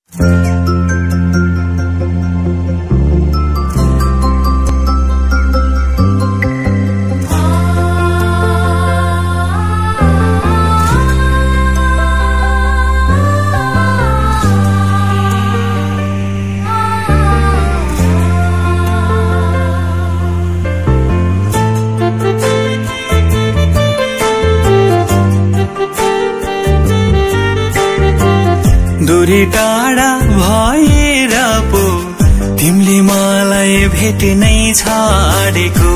दूरी टाढा भएर पो तिमीले मलाई भेट्नै छाडेको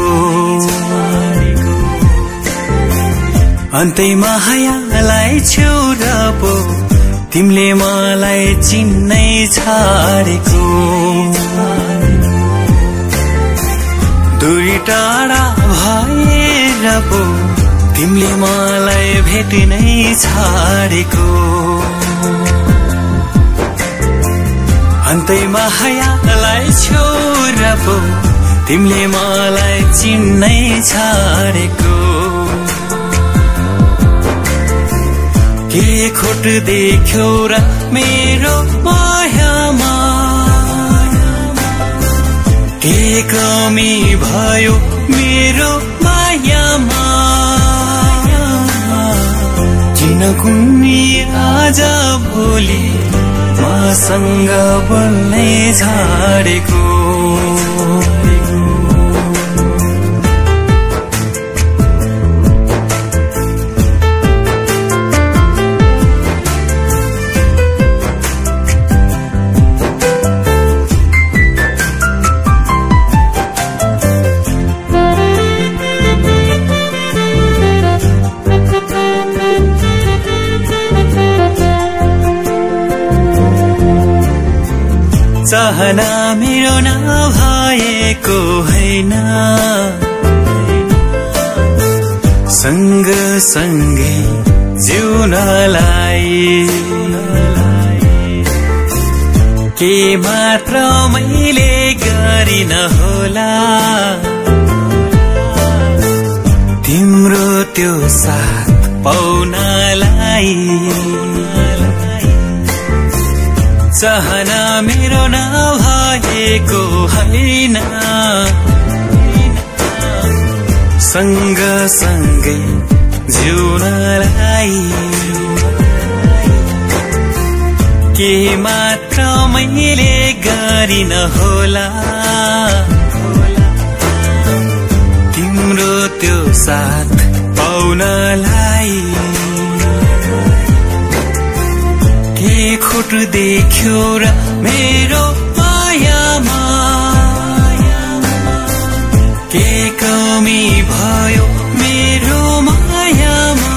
अन्तै मायालाई छेउर पो तिमीले मलाई चिन्नै छाडेको दूरी टाढा भएर पो तिमीले मलाई भेट्नै छाडेको अन्तै मायालाई छेउर पो तिमीले मलाई चिन्नै छाडेको के खोट देख्यौ र मेरो मायामा के कमी भयो मेरो मायामा किन कुन्नी आज भोलि मसँग बोल्नै छाडेको चाहना मेरो नभएको हैन सँगसँगै जिउनलाई के मात्र मैले गरिन होला तिम्रो त्यो साथ पाउनलाई चाहना मेरो नभएको हैन सँगसँगै जिउनलाई के मात्र मैले गरिन होला तिम्रो त्यो साथ पाउनलाई के खोट देख्यो र मेरो मायामा के कमी भयो मेरो मायामा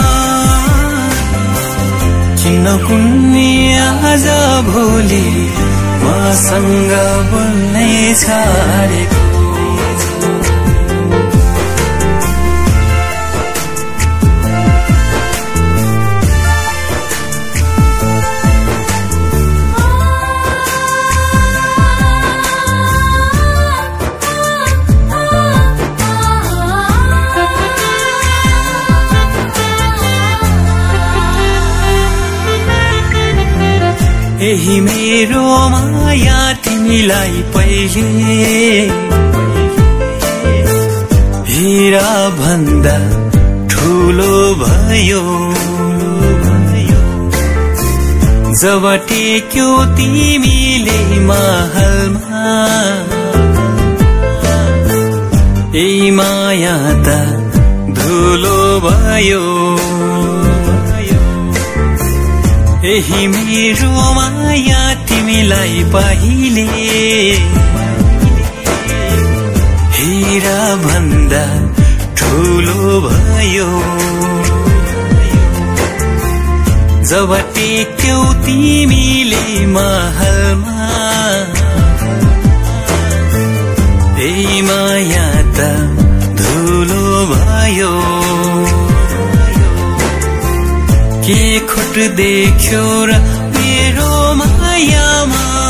किन कुन्नी आज भोलि मसँग बोल्नै छाडेको यही मेरो माया तिमीलाई पहिले हीरा भन्दा ठुलो भयो जब टेक्यो तिमीले महलमा यही माया त धुलो भयो यही मेरो माया तिमीलाई पहिले हीरा भन्दा ठुलो भयो जब टेक्यौ तिमीले महलमा यही माया त धुलो भयो के खोट देख्यो र मेरो मायामा